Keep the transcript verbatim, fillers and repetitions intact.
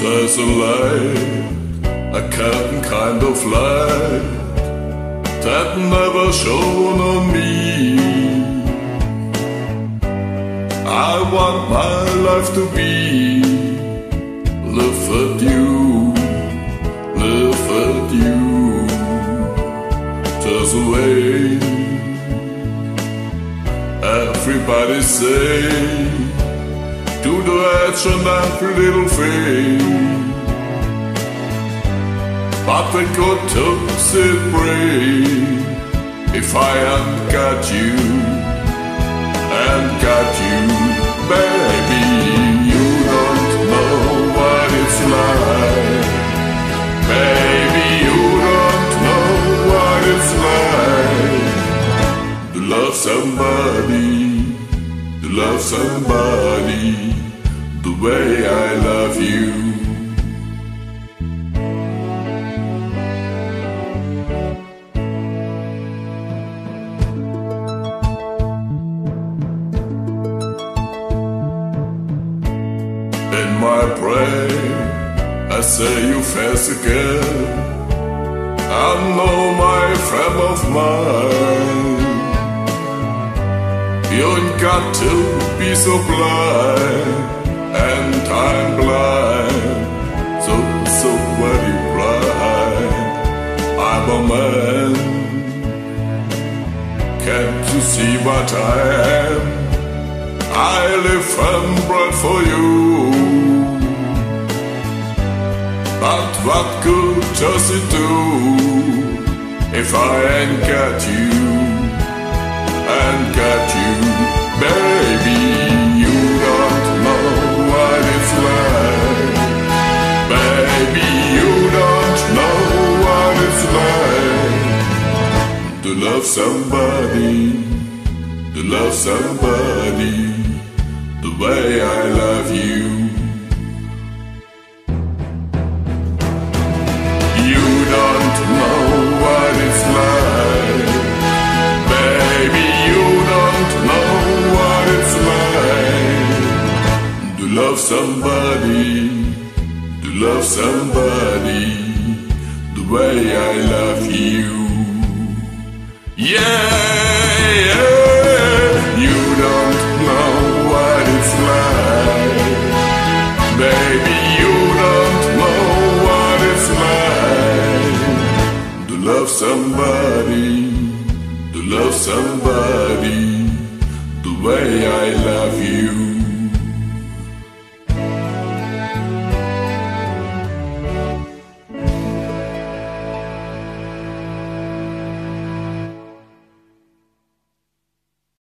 There's a light, a certain kind of light that never shone on me. I want my life to be live with you, live with you, just the way everybody say, to the edge and every little thing. But we could took it brave if I hadn't got you, and got you, baby. You don't know what it's like, baby. You don't know what it's like to love somebody, to love somebody the way I love you. In my prayer, I say you face again. I know my friend of mine, you ain't got to be so blind, and I'm blind, so, so very blind. I'm a man, can't you see what I am? I live and breathe for you. But what good does it do if I ain't got you, and got you, baby? You don't know what it's like, baby. You don't know what it's like to love somebody, to love somebody the way I love you. You don't know what it's like, baby. You don't know what it's like to love somebody, to love somebody the way I love you. Yeah, yeah. You don't know what it's like, baby. You don't know what it's like to love somebody, to love somebody the way I love you.